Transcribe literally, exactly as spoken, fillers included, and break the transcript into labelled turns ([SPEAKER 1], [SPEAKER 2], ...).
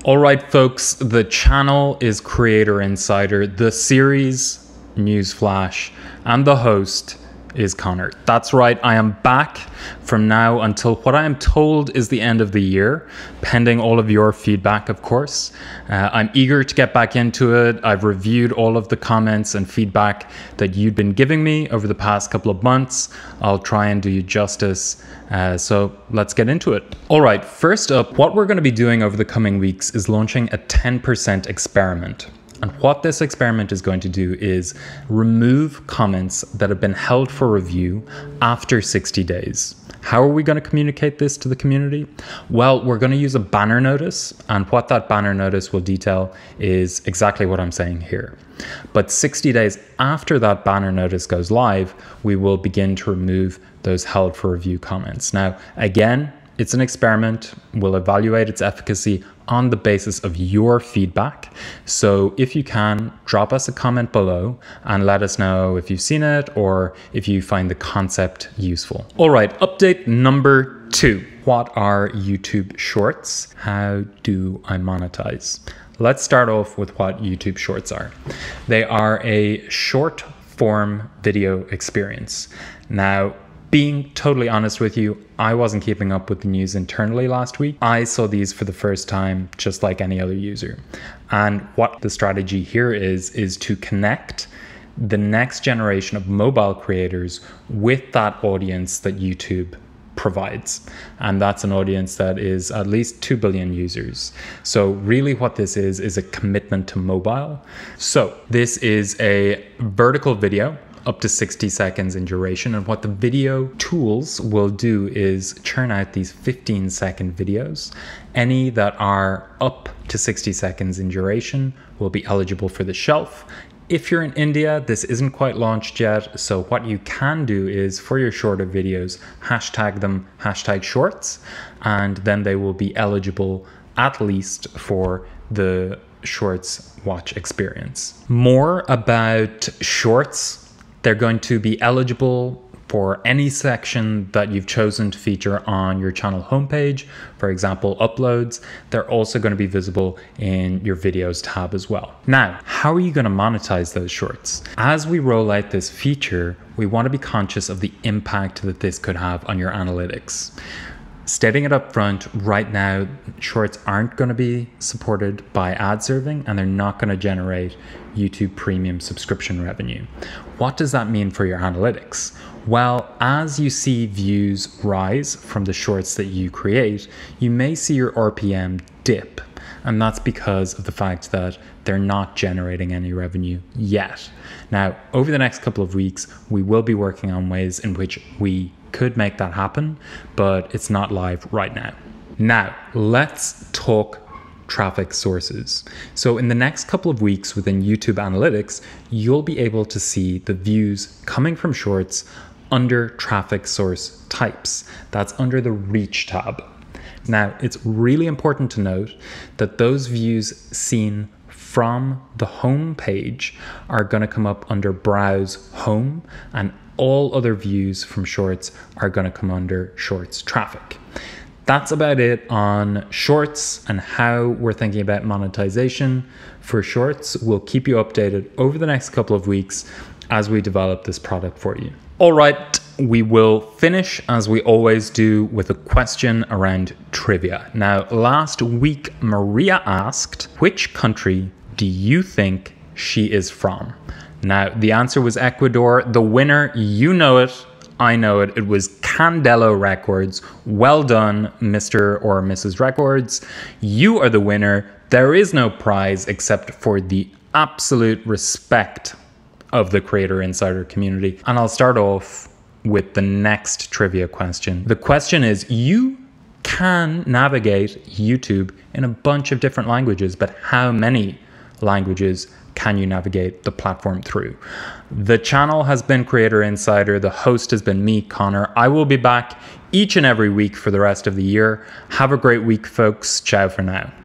[SPEAKER 1] All right, folks, the channel is Creator Insider, the series Newsflash, and the host is Connor. That's right, I am back from now until what I am told is the end of the year, pending all of your feedback, of course. Uh, I'm eager to get back into it. I've reviewed all of the comments and feedback that you'd been giving me over the past couple of months. I'll try and do you justice. Uh, so let's get into it. All right, first up, what we're going to be doing over the coming weeks is launching a ten percent experiment. And what this experiment is going to do is remove comments that have been held for review after sixty days. How are we going to communicate this to the community? Well, we're going to use a banner notice, and what that banner notice will detail is exactly what I'm saying here. But sixty days after that banner notice goes live, we will begin to remove those held for review comments. Now, again, it's an experiment. We'll evaluate its efficacy on the basis of your feedback. So if you can, drop us a comment below and let us know if you've seen it or if you find the concept useful. All right, update number two. What are YouTube Shorts? How do I monetize? Let's start off with what YouTube Shorts are. They are a short form video experience. Now, being totally honest with you, I wasn't keeping up with the news internally last week. I saw these for the first time, just like any other user. And what the strategy here is, is to connect the next generation of mobile creators with that audience that YouTube provides. And that's an audience that is at least two billion users. So really what this is, is a commitment to mobile. So this is a vertical video up to sixty seconds in duration. And what the video tools will do is churn out these fifteen second videos. Any that are up to sixty seconds in duration will be eligible for the shelf. If you're in India, this isn't quite launched yet. So what you can do is for your shorter videos, hashtag them hashtag shorts, and then they will be eligible at least for the shorts watch experience. More about shorts. They're going to be eligible for any section that you've chosen to feature on your channel homepage, for example, uploads. They're also going to be visible in your videos tab as well. Now, how are you going to monetize those shorts? As we roll out this feature, we want to be conscious of the impact that this could have on your analytics. Stating it up front, right now, shorts aren't going to be supported by ad serving and they're not going to generate YouTube Premium subscription revenue. What does that mean for your analytics? Well, as you see views rise from the shorts that you create, you may see your R P M dip. And that's because of the fact that they're not generating any revenue yet. Now, over the next couple of weeks, we will be working on ways in which we could make that happen, but it's not live right now. Now, let's talk traffic sources. So in the next couple of weeks within YouTube Analytics, you'll be able to see the views coming from shorts under traffic source types. That's under the Reach tab. Now, it's really important to note that those views seen from the home page are going to come up under Browse Home, and all other views from shorts are going to come under shorts traffic. That's about it on shorts and how we're thinking about monetization for shorts. We'll keep you updated over the next couple of weeks as we develop this product for you. All right, we will finish as we always do with a question around trivia. Now, last week, Maria asked, which country do you think she is from? Now, the answer was Ecuador. The winner, you know it, I know it, it was Candelo Records. Well done, Mister or Missus Records. You are the winner. There is no prize except for the absolute respect of the Creator Insider community. And I'll start off with the next trivia question. The question is, you can navigate YouTube in a bunch of different languages, but how many languages can you navigate the platform through? The channel has been Creator Insider. The host has been me, Connor. I will be back each and every week for the rest of the year. Have a great week, folks. Ciao for now.